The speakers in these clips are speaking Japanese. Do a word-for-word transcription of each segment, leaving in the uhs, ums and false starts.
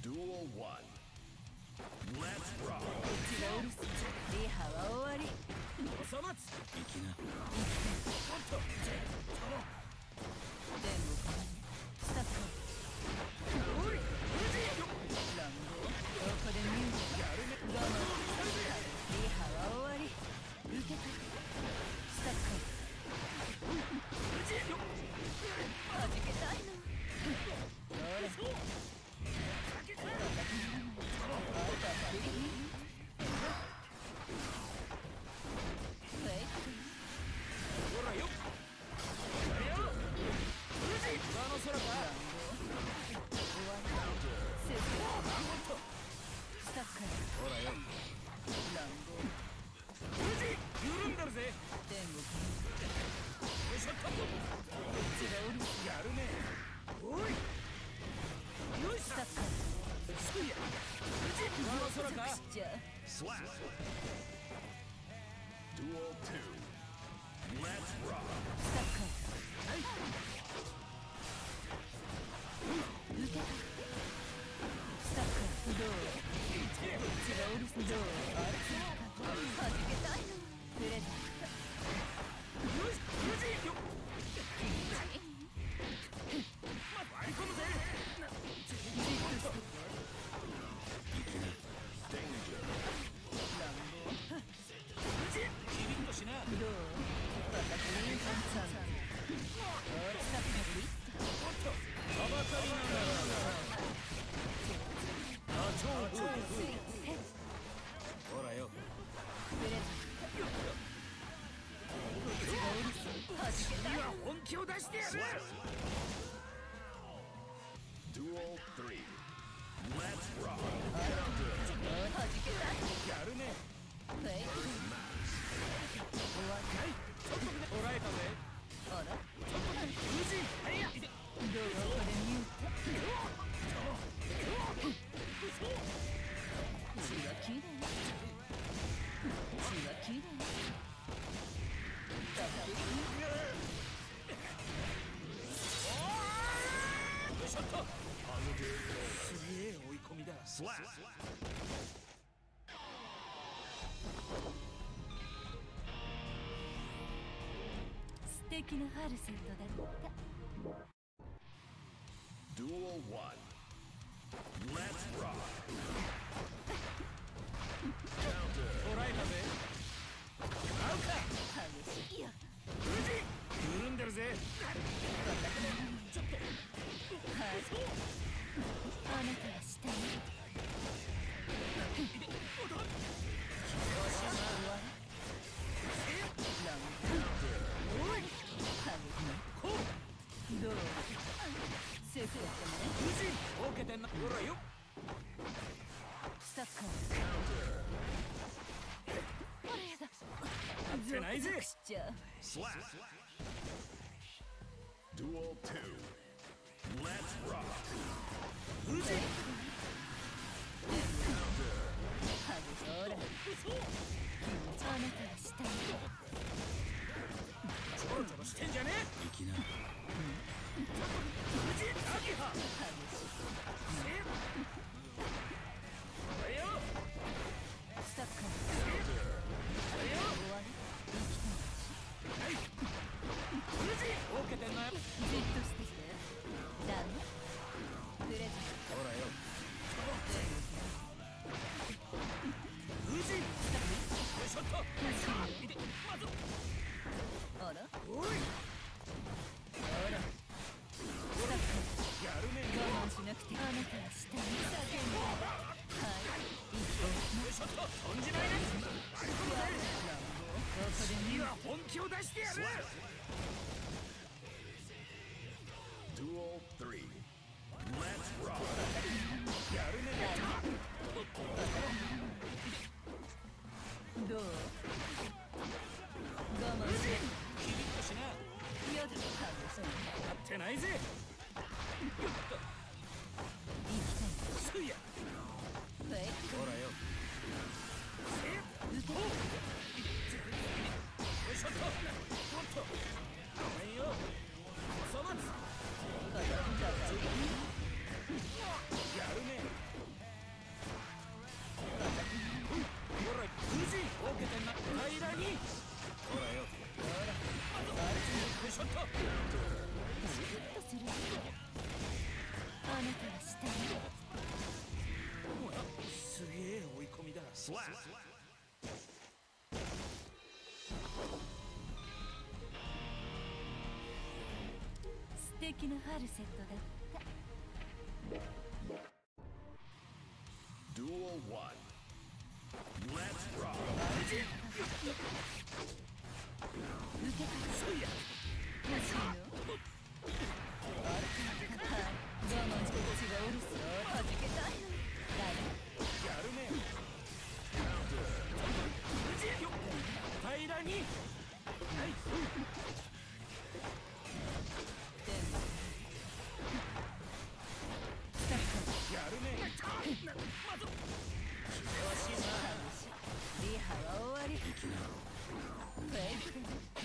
Duel one. Let's rock. うちがうるせえ。リハは終わり。 おさまつ行きな。 おっと天国スタッフおい乱暴どこで見るやるね我慢リハは終わり受けたスタッフはじけたいのどれフェイクほらよやれよ上の空かセーフスタッフほらよ乱暴緩んだるぜ天国よいしょっとこっちがおるやるねおいよいしょスタッフすいや上の空かじゃ Slap. Duel two. Let's rock. スタッフ受けたスタッフどうこっちがおるどうあれはじけたいの触れたよし無事よ割り込むぜじっとして Danger. 無事キリッとしなどう私に簡単スタッフリッおっとアバタリナダチョウトヘッほらよ触れたこっちがおるせはじけたい次は本気を出してやる Duel three. Let's rock. はじけたいやるねフェイク終わはいちょっとこらえたぜりあら無事はいやどうここでミュート血はきれい血はきれいだからよいしょっとすげえ追い込みだ Slap. 素敵なファルセットだった Duel one. Let's rock. 捕らえたぜ合うか激しいよ無事緩んでるぜちょっとはいあなたは下においこうどうセーフだったね無事オーケーてんなほらよスタッカーこれだってないぜしちゃう Slap. Duel two. Let's rock. 無事ほらあなたは下にちょろちょろしてんじゃねえ行きな。 無事アギハえっこれよスタッカーこれよ終わり生きたはい無事オーケーてんなじっとしててダメプレゼンほらよ無事よいしょっといてまずトあらおいあらやるね我慢しなくてあなたは下に叫んではい生きてよいしょっととんじないね割り込むぜここで次は本気を出してやる Duel three. Let's rock. やるねどう我慢しキリッとしなやだ激しいやってないぜよっと生きすいやてフェイクほらよえっ受けよいしょっともっとごめんよおそ松だからあなたは下にすげえ追い込みだ。 Slap. 素敵なファルセットだった。 Duel one. Let's rock. 受けたそうや。 欲しいの？あれか我慢して血がおるすはじけたいの。 やるね。よっ平らに。はい。やるね。まず。 惜しいな。リハは終わり。フェイク。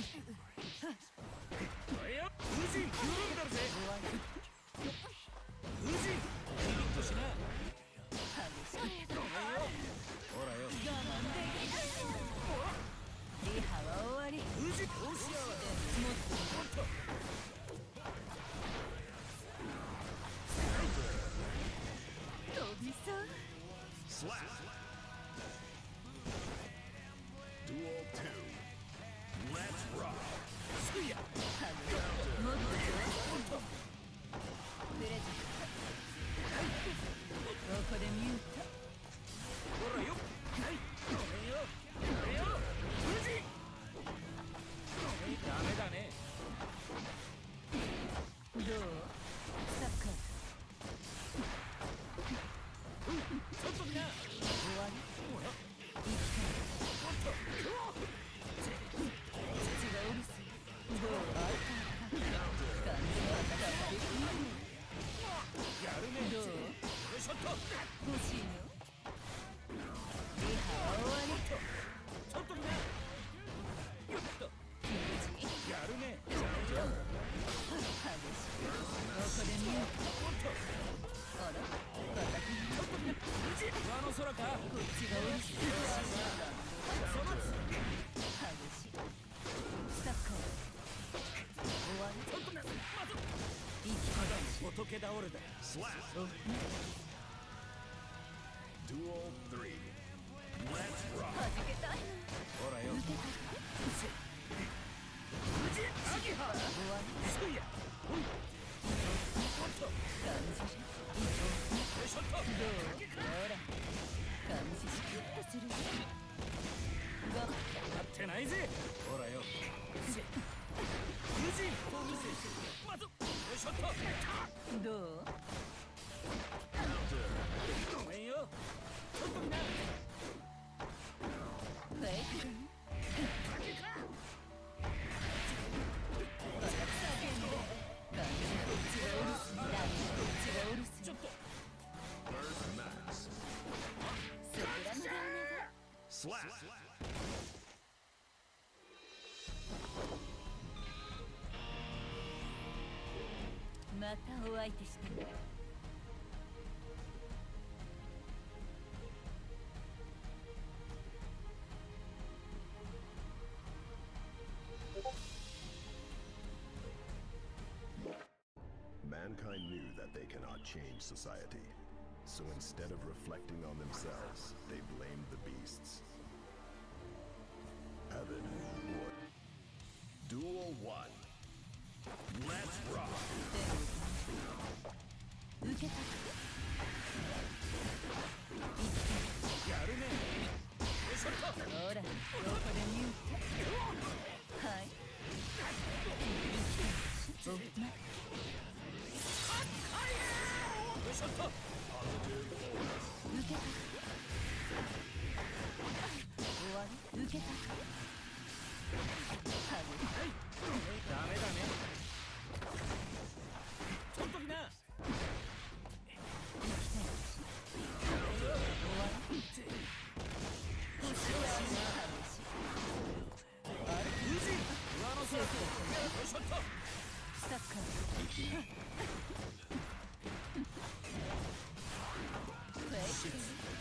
いや、風神緩んだるぜ。 終わり。 風神ピリッとしな。 激しく。 ほらよ。 我慢できないの。リハは終わり。 風神どうしよう。 もっともっと。 飛びそう。 Slap. Duel two. Let's rock. そうや。 もっと上手。プレゼント。ここでミュート。 ほらよ。はい。ごめんよ。ごめんよ。風神。ダメだね。 どう？サッカー。 ちょっとみんな。 終わり。 ほら。 生きもっと。 た。父がうるす。どう？あいた。感じはダメでいいね。 やるね。 どう？ よいしょっと。 欲しいの？リハは終わり。 ちょっとみんな。よっと。 気持ちいい。 やるね。 激しく。ここでミュート。あら？敵に。 上の空か。 こっちがうるす。 そのつ。 激しい。サッカー。終わり。 ちょっとみんな。まず。 生きただの仏倒れだ。 Slap. た。 Duel three. Let's rock. はじけたい。 ほらよ。 受けた。 無事アギハ。 終わり。 そうや。おい。もっと。よ感じる。 いしょっと。 どう？ほら。感じしくっとする。が待ってないぜ。ほらよ。無事と見せて。まず。よいしょっと。 どう？ ごめんよ。ちょっとみんな。 フェイク。叫んで。感じこっちがうるす。ダメ。こっちがうるす。 ちょっと。 First max. そこらのダメだ。 Slap. またお相手してね。 Mankind knew that they cannot change society. So instead of reflecting on themselves, they blamed the beasts. Heaven or Duel one. Let's rock. 受けた。 やるね。よいしょっと。 ほら、ここでミュート。はい。おま。 よいしょっと。 受けた。終わり。受けた。はぐ。 ダメだね。ちょっとみんな。 サッカー。フェイク。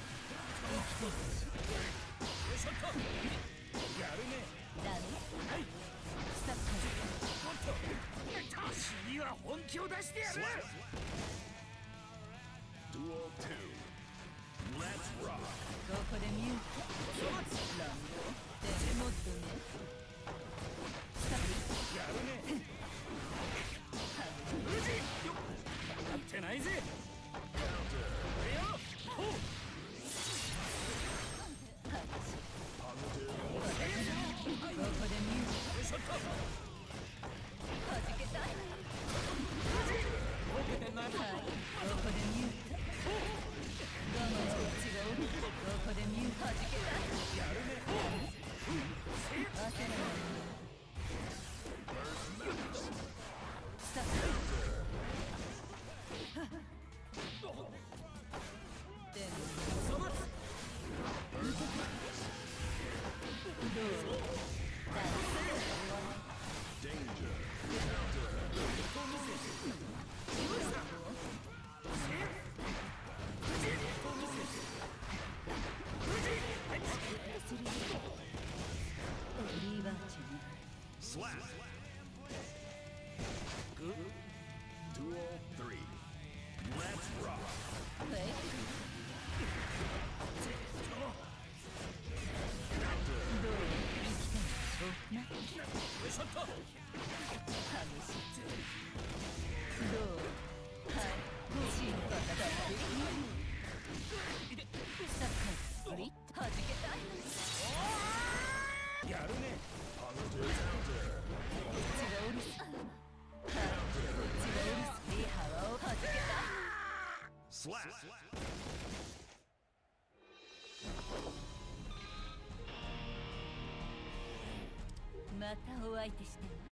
やるね。 ダメ。 はい。 サッカー。 もっと。尻は two. Let's rock. ここでミュート乱暴テレモッドねスタッフやるね無事よっやってないぜこれよほうここでミュートよいしょっとはじけたい受けてないはいここでミュート我慢こっちがおるここでミュートはじけたいやるね焦らないスタッフでもそばつどうだ Danger. するリーバーチ Slap. グ Duel three. Let's rock. フェイクどう生きてるなよいしょっと激しいどうはい欲しいのかだスタッフグリッとはじけたいやるねこっちがおるすはいこっちがおるすリハワをはじけたい Slap. またお相手して